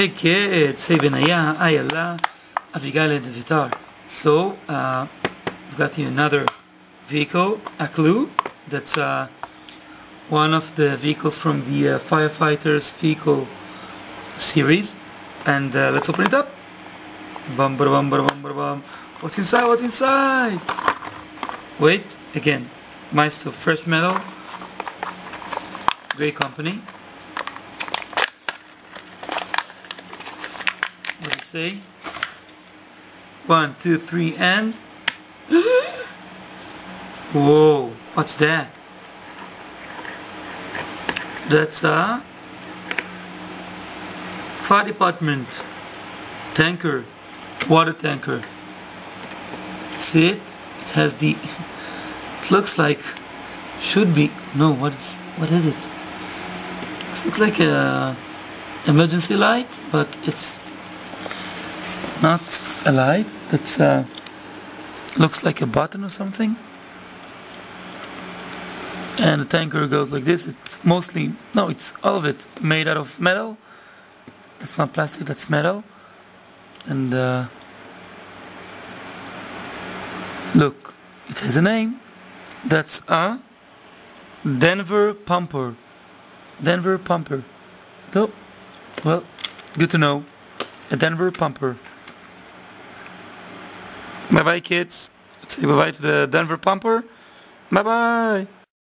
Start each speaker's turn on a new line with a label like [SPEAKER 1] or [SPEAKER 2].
[SPEAKER 1] Hey kids, hey Benaya, Ayala, Avigal and Vitar. So, we've got you another vehicle, a clue. That's one of the vehicles from the Firefighters vehicle series. And let's open it up. Bum, ba, bum, ba, bum, ba, bum. What's inside? What's inside? Wait, again. Meister Fresh Metal. Great company. What does it say? 1, 2, 3, and... Whoa, what's that? That's a fire department tanker, water tanker. See it? It has the... It looks like... Should be... No, what is it? It looks like a emergency light, but it's not a light. That's looks like a button or something. And the tanker goes like this. It's mostly, no, it's all of it made out of metal. That's not plastic, that's metal. And look, it has a name. That's a Denver Pumper. Denver Pumper. So, well, good to know. A Denver Pumper. Bye bye kids. Let's say bye bye to the Denver Pumper. Bye bye.